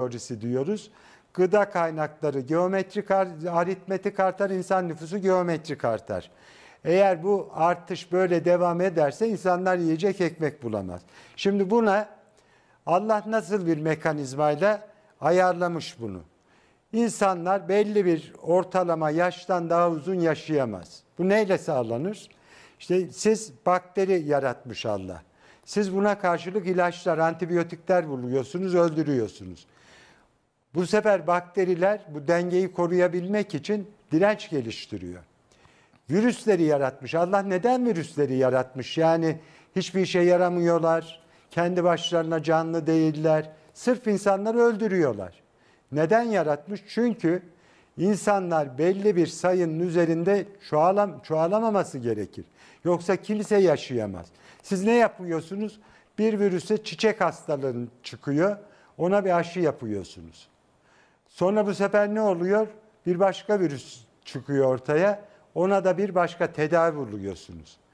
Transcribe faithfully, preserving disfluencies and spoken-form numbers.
teorisi diyoruz. Gıda kaynakları geometrik, aritmetik artar, insan nüfusu geometrik artar. Eğer bu artış böyle devam ederse insanlar yiyecek ekmek bulamaz. Şimdi buna Allah nasıl bir mekanizmayla ayarlamış bunu? İnsanlar belli bir ortalama yaştan daha uzun yaşayamaz. Bu neyle sağlanır? İşte siz bakteri yaratmış Allah. Siz buna karşılık ilaçlar, antibiyotikler buluyorsunuz, öldürüyorsunuz. Bu sefer bakteriler bu dengeyi koruyabilmek için direnç geliştiriyor. Virüsleri yaratmış. Allah neden virüsleri yaratmış? Yani hiçbir işe yaramıyorlar. Kendi başlarına canlı değiller. Sırf insanları öldürüyorlar. Neden yaratmış? Çünkü insanlar belli bir sayının üzerinde çoğalam, çoğalamaması gerekir. Yoksa kimse yaşayamaz. Siz ne yapıyorsunuz? Bir virüse çiçek hastalığı çıkıyor. Ona bir aşı yapıyorsunuz. Sonra bu sefer ne oluyor? Bir başka virüs çıkıyor ortaya. Ona da bir başka tedavi buluyorsunuz.